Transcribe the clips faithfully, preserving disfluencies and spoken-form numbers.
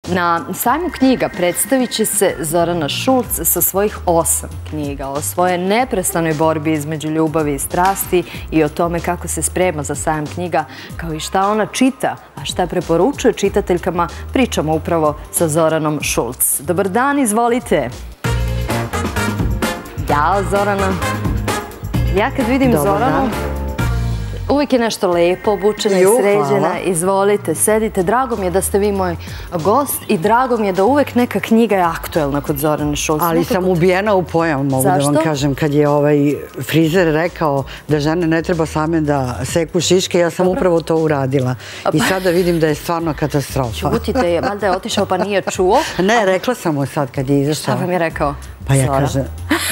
Na sajmu knjiga predstavit će se Zorana Šulc sa svojih osam knjiga o svojoj neprestanoj borbi između ljubavi i strasti i o tome kako se sprema za sajam knjiga, kao i šta ona čita, a šta preporučuje čitateljkama, pričamo upravo sa Zoranom Šulc. Dobar dan, izvolite. Ja, Zorana. Ja kad vidim Zoranu, uvijek je nešto lepo, obučena i sređena. Izvolite, sedite. Drago mi je da ste vi moj gost i drago mi je da uvijek neka knjiga je aktuelna kod Zorane Šulc. Ali sam ubijena u pojam, mogu da vam kažem, kad je ovaj frizer rekao da žene ne treba same da seku šiške, ja sam upravo to uradila. I sada vidim da je stvarno katastrofa. Čutite, valjda je otišao pa nije čuo. Ne, rekla sam mu sad kad je izašao. Šta vam je rekao? Pa ja kažem...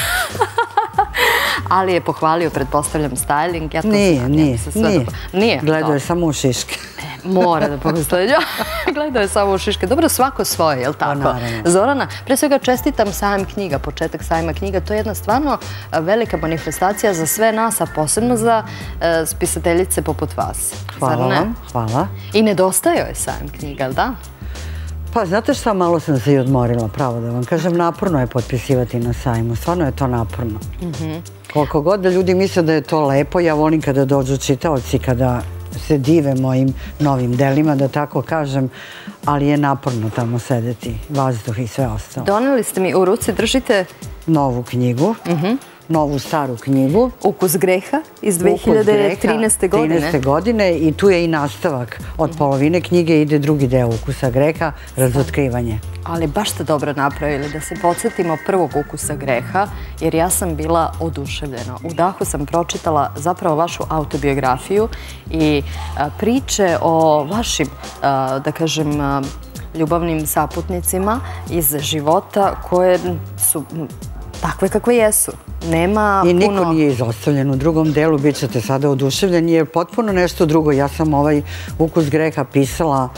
Ali je pohvalio, pretpostavljam, styling. Nije, nije, nije. Gledao je samo u šiške. Mora da pomisli. Gledao je samo u šiške. Dobro, svako svoje, je li tako? Zorana, pre svega čestitam sajam knjiga, početak sajma knjiga. To je jedna stvarno velika manifestacija za sve nas, a posebno za spisateljice poput vas. Hvala vam, hvala. I nedostajao je sajam knjiga, ali da? Pa, znate šta, malo sam se i odmorila, pravo da vam kažem, naporno je potpisivati na sajmu, stvarno je to naporno. Koliko god da ljudi misle da je to lepo, ja volim kada dođu čitaoci, kada se dive mojim novim delima, da tako kažem, ali je naporno tamo sedeti, vazduh i sve ostalo. Doneli ste mi u ruci, držite... Novu knjigu. Novu staru knjigu. Ukus greha iz dve hiljade trinaeste godine. trinaeste godine i tu je i nastavak. Od polovine knjige ide drugi deo Ukusa greha, razotkrivanje. Ali baš ste dobro napravili da se podsjetimo prvog Ukusa greha, jer ja sam bila oduševljena. U dahu sam pročitala zapravo vašu autobiografiju i priče o vašim, da kažem, ljubavnim saputnicima iz života koje su takve kakve jesu. Nema puno... I niko nije izostavljen. U drugom delu bit ćete sada oduševljeni jer potpuno nešto drugo. Ja sam ovaj Ukus greha pisala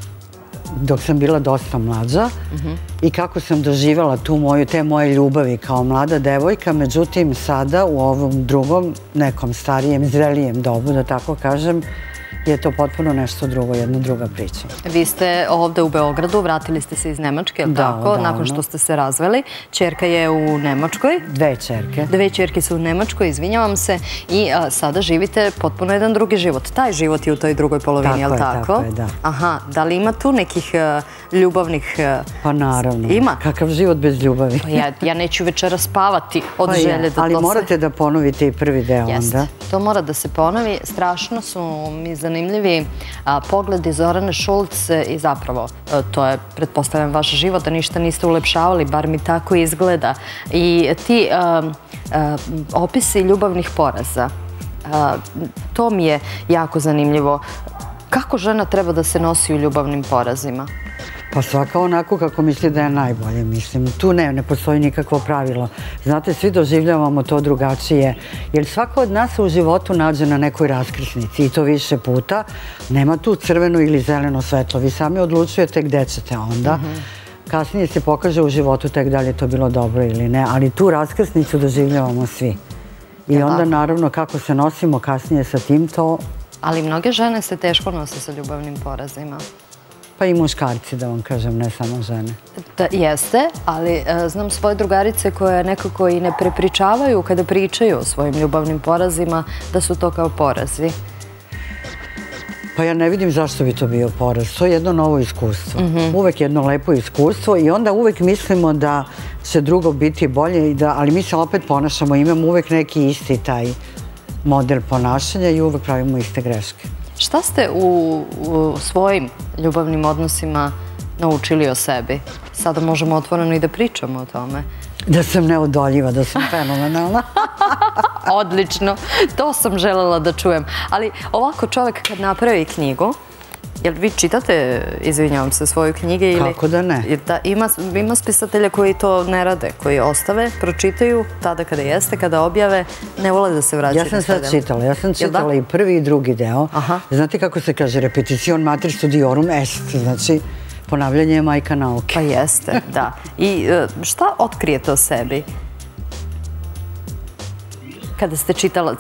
dok sam bila dosta mlađa i kako sam doživjela tu moju, te moje ljubavi kao mlada devojka. Međutim, sada u ovom drugom, nekom starijem, zrelijem dobu, da tako kažem, je to potpuno nešto drugo, jedna druga priča. Vi ste ovde u Beogradu, vratili ste se iz Nemačke, je li tako? Nakon što ste se razveli. Ćerka je u Nemačkoj. Dve ćerke. Dve ćerke su u Nemačkoj, izvinjavam se. I sada živite potpuno jedan drugi život. Taj život je u toj drugoj polovini, je li tako? Tako je, da. Aha, da li ima tu nekih ljubavnih... Pa naravno. Ima? Kakav život bez ljubavi? Ja neću večera spavati od želje da to se... Ali morate da ponovite i prvi deo onda. Jeste, to mora da se ponovi. Strašno su mi zanimljivi pogledi Zorane Šulc i zapravo to je, pretpostavljam, vaš život, da ništa niste ulepšavali, bar mi tako izgleda. I ti opisi ljubavnih poraza, to mi je jako zanimljivo. Kako žena treba da se nosi u ljubavnim porazima? Pa svaka onako kako misli da je najbolje, mislim. Tu ne, ne postoji nikakvo pravilo. Znate, svi doživljavamo to drugačije, jer svako od nas se u životu nađe na nekoj raskrsnici i to više puta. Nema tu crveno ili zeleno svetlo. Vi sami odlučujete gde ćete onda. Kasnije se pokaže u životu tek da li je to bilo dobro ili ne, ali tu raskrsnicu doživljavamo svi. I onda naravno kako se nosimo kasnije sa tim to... Ali mnoge žene se teško nose sa ljubavnim porazima. Pa i muškarci, da vam kažem, ne samo žene. Jeste, ali znam svoje drugarice koje nekako i ne prepričavaju kada pričaju o svojim ljubavnim porazima, da su to kao porazi. Pa ja ne vidim zašto bi to bio poraz. To je jedno novo iskustvo. Uvek jedno lepo iskustvo i onda uvek mislimo da će drugo biti bolje, ali mi se opet ponašamo, imamo uvek neki isti taj model ponašanja i uvek pravimo iste greške. Šta ste u svojim ljubavnim odnosima naučili o sebi? Sada možemo otvoreno i da pričamo o tome. Da sam neodoljiva, da sam fenomenalna. Odlično, to sam želela da čujem. Ali ovako čovjek kad napravi knjigu, jel vi čitate, izvinjavam se, svoju knjige? Kako da ne? Ima spisatelja koji to ne rade, koji ostave, pročitaju tada kada jeste, kada objave, ne vole da se vraćaju. Ja sam sad čitala, ja sam čitala i prvi i drugi deo. Znate kako se kaže, repetition mater studiorum est, znači ponavljanje je majka nauke. Pa jeste, da. I šta otkrijete o sebi kada ste čitalac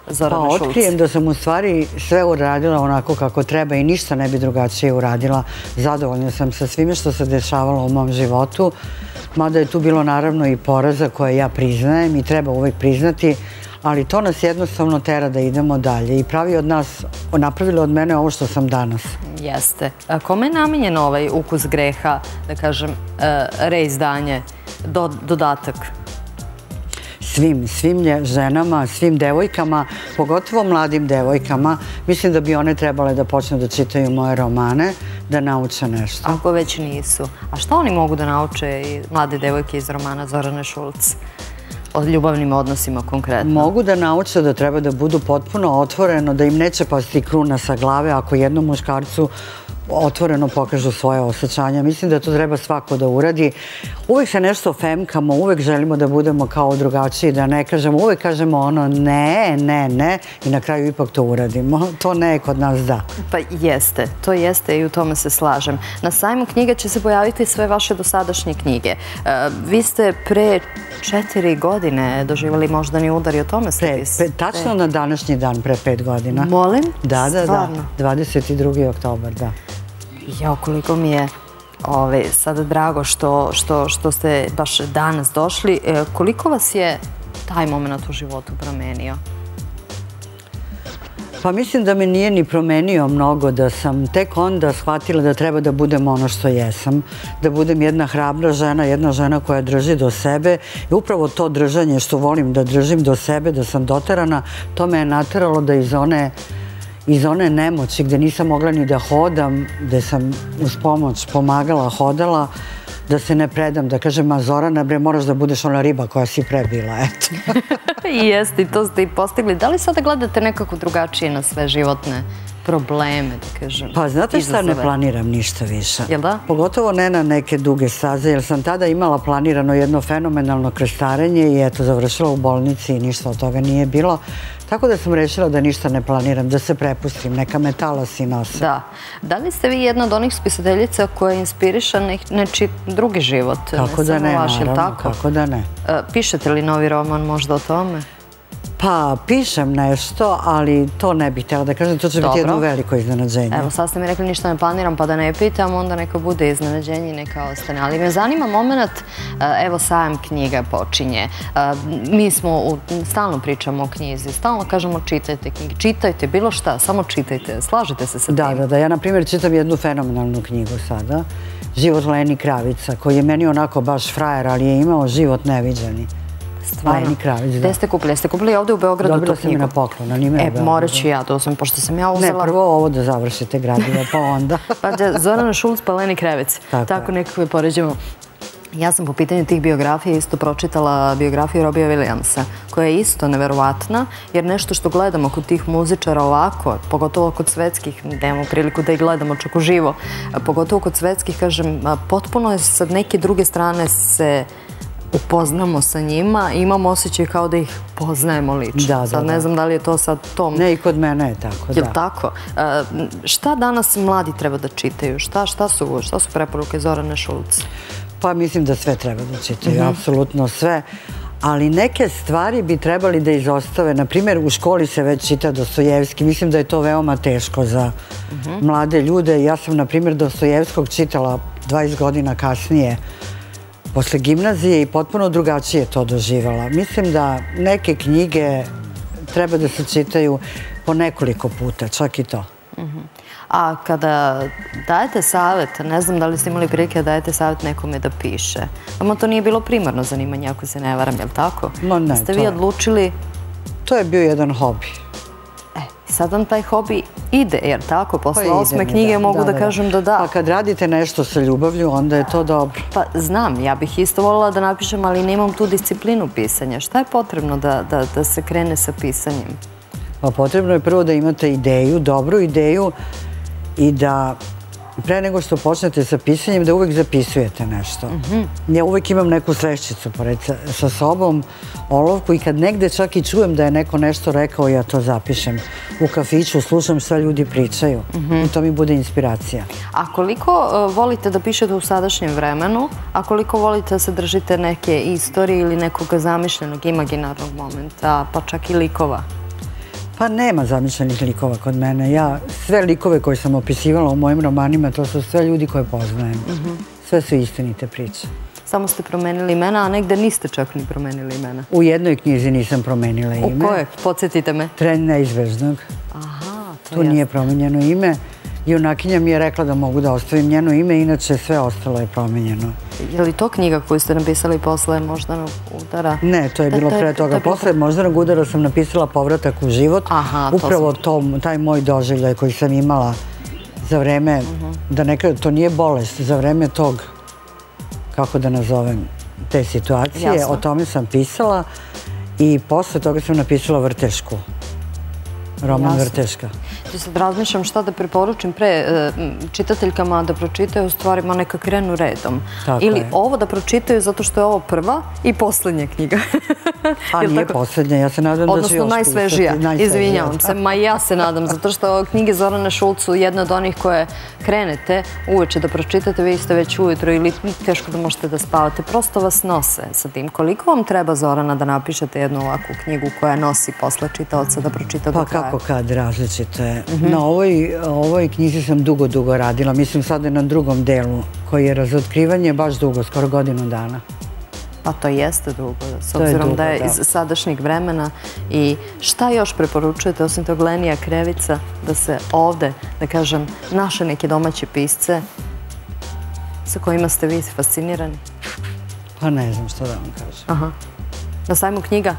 Zorane Šulc? Pa otkrijem da sam u stvari sve uradila onako kako treba i ništa ne bi drugačije uradila. Zadovoljna sam sa svime što se dešavalo u mom životu, mada je tu bilo naravno i poraza koje ja priznajem i treba uvek priznati, ali to nas jednostavno tera da idemo dalje i pravi od nas, napravili od mene ovo što sam danas. Jeste. Kome je namenjen ovaj Ukus greha, da kažem, reizdanje, dodatak? Svim, svim ženama, svim devojkama, pogotovo mladim devojkama. Mislim da bi one trebale da počnu da čitaju moje romane, da nauče nešto. Ako već nisu. A šta oni mogu da nauče i mlade devojke iz romana Zorane Šulc? O ljubavnim odnosima konkretno. Mogu da nauče da treba da budu potpuno otvoreno, da im neće pasti kruna sa glave ako jednom muškarcu otvoreno pokažu svoje osjećanja. Mislim da to treba svako da uradi. Uvek se nešto femkamo, uvek želimo da budemo kao drugačiji, da ne kažemo, uvek kažemo ono ne, ne, ne i na kraju ipak to uradimo. To ne je kod nas da. Pa jeste, to jeste i u tome se slažem. Na sajmu knjiga će se pojaviti sve vaše dosadašnje knjige. Vi ste pre četiri godine doživjeli moždani udar i o tome ste pisali. Tačno na današnji dan, pre pet godina. Molim? Da, da, da. dvadeset drugi oktobar, da. Ja, koliko mi je sada drago što ste baš danas došli. Koliko vas je taj moment u životu promenio? Pa mislim da me nije ni promenio mnogo, da sam tek onda shvatila da treba da budem ono što jesam, da budem jedna hrabra žena, jedna žena koja drži do sebe i upravo to držanje što volim da držim do sebe, da sam doterana, to me je nateralo da iz one iz one nemoći gde nisam mogla ni da hodam, gde sam uz pomoć pomagala, hodala, da se ne predam, da kažem, a Zorana, bre, moraš da budeš ona riba koja si pre bila, eto. I jeste, i to ste i postigli. Da li sada gledate nekako drugačije na sve životne probleme, da kažem? Pa znate šta, ne planiram ništa više. Jel da? Pogotovo ne na neke duge staze, jer sam tada imala planirano jedno fenomenalno krestarenje i eto, završila u bolnici i ništa od toga nije bilo. Tako da sam rešila da ništa ne planiram, da se prepustim, neka me talasi nose. Da. Da li ste vi jedna od onih spisateljica koja inspiriša nečiji drugi život? Kako da ne, naravno, kako da ne. Pišete li novi roman možda o tome? Pa, pišem nešto, ali to ne bih htjela da kažem, to će biti jedno veliko iznenađenje. Evo, sad ste mi rekli ništa ne planiram pa da ne pitam, onda neka bude iznenađenje i neka ostane. Ali me zanima moment, evo sajam knjiga počinje. Mi smo, stalno pričamo o knjizi, stalno kažemo čitajte knjige, čitajte bilo šta, samo čitajte, slažete se sa tim? Da, da, da, ja na primjer čitam jednu fenomenalnu knjigu sada, Život Leni Kravica, koji je meni onako baš frajer, ali je imao život neviđeni. Stvarno? Gde ste kupili? Jeste kupili ovdje u Beogradu tu knjigu? Dobila sam je na poklon, ali ima je u Beogradu. E, morat ću ja, to sam, pošto sam ja uzela... Ne, prvo ovo da završite gradivo, pa onda. Pa Zorana Šulc, pa Leni Krevec. Tako nekako je poređemo. Ja sam po pitanju tih biografija isto pročitala biografiju Robija Williamsa, koja je isto neverovatna, jer nešto što gledamo kod tih muzičara ovako, pogotovo kod svetskih, nemamo priliku da ih gledamo čak uživo, pogotovo kod svetskih, kažem, potpuno je sa neke druge strane se upoznamo sa njima i imamo osjećaj kao da ih poznajemo lično. Sad ne znam da li je to sad tom... Ne, i kod mene je tako, da. Je li tako? Šta danas mladi treba da čitaju? Šta su preporuke Zorane Šulc? Pa mislim da sve treba da čitaju, apsolutno sve. Ali neke stvari bi trebali da izostave. Naprimjer, u školi se već čita Dostojevski. Mislim da je to veoma teško za mlade ljude. Ja sam, naprimjer, Dostojevskog čitala dvadeset godina kasnije, posle gimnazije i potpuno drugačije to doživala. Mislim da neke knjige treba da se čitaju po nekoliko puta, čak i to. A kada dajete savjet, ne znam da li ste imali prilike da dajete savjet nekome da piše, vama to nije bilo primarno zanimanje, ako se ne varam, je li tako? No ne, ste vi odlučili... To je bio jedan hobi. E, sad vam taj hobi ide, jer tako, posle osme knjige mogu da kažem da da. Pa kad radite nešto sa ljubavlju, onda je to dobro. Pa znam, ja bih isto voljela da napišem, ali nemam tu disciplinu pisanja. Šta je potrebno da se krene sa pisanjem? Pa potrebno je prvo da imate ideju, dobru ideju i da pre nego što počnete sa pisanjem da uvek zapisujete nešto. Ja uvek imam neku sreščicu sa sobom, olovku i kad negde čak i čujem da je neko nešto rekao, ja to zapišem. U kafiću slušam šta ljudi pričaju i to mi bude inspiracija. A koliko volite da pišete u sadašnjem vremenu, a koliko volite da se držite neke istorije ili nekog zamišljenog, imaginarnog momenta, pa čak i likova? Pa nema zamišljenih likova kod mene. Ja sve likove koje sam opisivala u mojim romanima, to su sve ljudi koje poznajem. Sve su istinite priče. Samo ste promenili imena, a negde niste čak ni promenili imena. U jednoj knjizi nisam promenila ime. U kojoj? Podsjetite me. Tren neizbežnog. Aha, to Tu nije promenjeno ime. Junakinja mi je rekla da mogu da ostavim njeno ime, inače sve ostalo je promenjeno. Je li to knjiga koju ste napisali posle Moždanog udara? Ne, to je bilo pre toga. Posle Moždanog udara sam napisala Povratak u život. Upravo taj moj doživljaj koji sam imala za vreme, da nekada to nije bolest, za vreme tog, kako da nazovem, te situacije. O tome sam pisala i posle toga sam napisala Vrtešku. Roman Vrteška. Ja sad razmišljam šta da preporučim pre čitateljkama da pročitaju, u stvari, ma neka krenu redom. Ili ovo da pročitaju zato što je ovo prva i poslednja knjiga. A nije poslednja, ja se nadam da će još pisati. Odnosno najsvežija, izvinjavam se. Ma ja se nadam, zato što knjige Zorane Šulc su jedna od onih koje krenete uveče da pročitate, vi ste već ujutro ili teško da možete da spavate. Prosto vas nose sa tim. Koliko vam treba, Zorana, da napišete jednu ovakvu knjigu koja nosi posle čitaoca da pročita do kraja? Pa kako kad, različito je. Na ovoj knjizi sam dugo, dugo radila. Mislim sad je na drugom delu koji je razotkrivanje baš dugo, skoro godinu dana. Pa to jeste dugo, s obzirom da je iz sadašnjeg vremena. I šta još preporučujete, osim tog Lenija Krevica, da se ovde, da kažem, naše neke domaće pisce sa kojima ste vi fascinirani? Pa ne znam što da vam kažem. Na sajmu knjiga?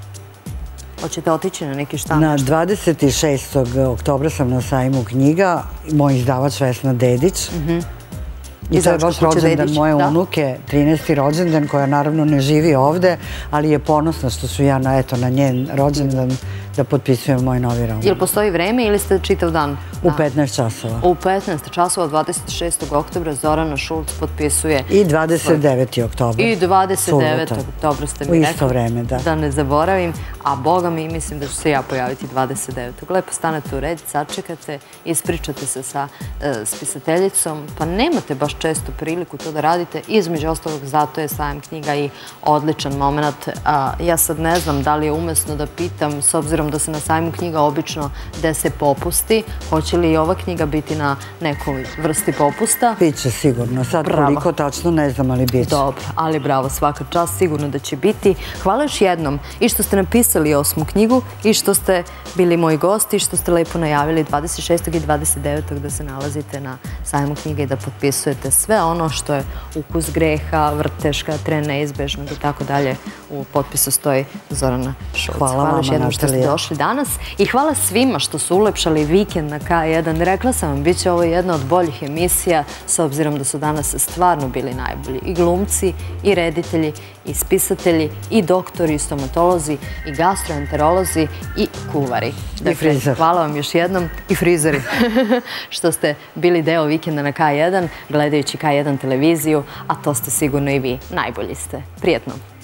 Hoćete otići na neki štand? Na dvadeset šestog oktobra sam na sajmu knjiga, moj izdavač Vesna Dedić. I to je baš rođendan moje unuke, trinaesti rođendan, koja naravno ne živi ovde, ali je ponosna što su ja na njen rođendan da potpisujem moj novi roman. Ili postoji vreme ili ste čitav dan? U petnaest časova. U petnaest časova, dvadeset šestog oktobra, Zorana Šulc potpisuje... I dvadeset deveti oktobar. I dvadeset devetog oktobra ste mi rekli. U isto vreme, da. Da ne zaboravim. A Boga mi, mislim da ću se ja pojaviti dvadeset devetog Lepo stanete u red, sačekate, ispričate se sa spisateljicom, pa nemate baš često priliku to da radite. Između ostalog, zato je sajam knjiga i odličan moment. Ja sad ne znam da li je umesno da pitam, s obzirom da se na sajmu knjiga obično dese popusti, hoće li i ova knjiga biti na nekoj vrsti popusta? Biće sigurno. Sad koliko tačno ne znam, ali biće. Dobro, ali bravo, svaka čast, sigurno da će biti. Hvala još jednom i što ste napisali osmu knjigu i što ste bili moji gosti i što ste lepo najavili dvadeset šestog i dvadeset devetog da se nalazite na sajmu knjiga i da potpisujete sve ono što je Ukus greha, Vrteška, Tren neizbežnog i tako dalje. U potpisu stoji Zorana Šulc. Hvala još jednom što ste došli danas i hvala svima što su ulepšali vikend na K jedan. Rekla sam vam, bit će ovo jedna od boljih emisija s obzirom da su danas stvarno bili najbolji i glumci, i reditelji, i spisatelji, i doktori, i stomatolozi, i gastroenterolozi, i kuvari. I frizer. Hvala vam još jednom, i frizeri, što ste bili deo vikenda na K jedan, gledajući K jedan televiziju, a to ste sigurno i vi. Najbolji ste. Prijetno.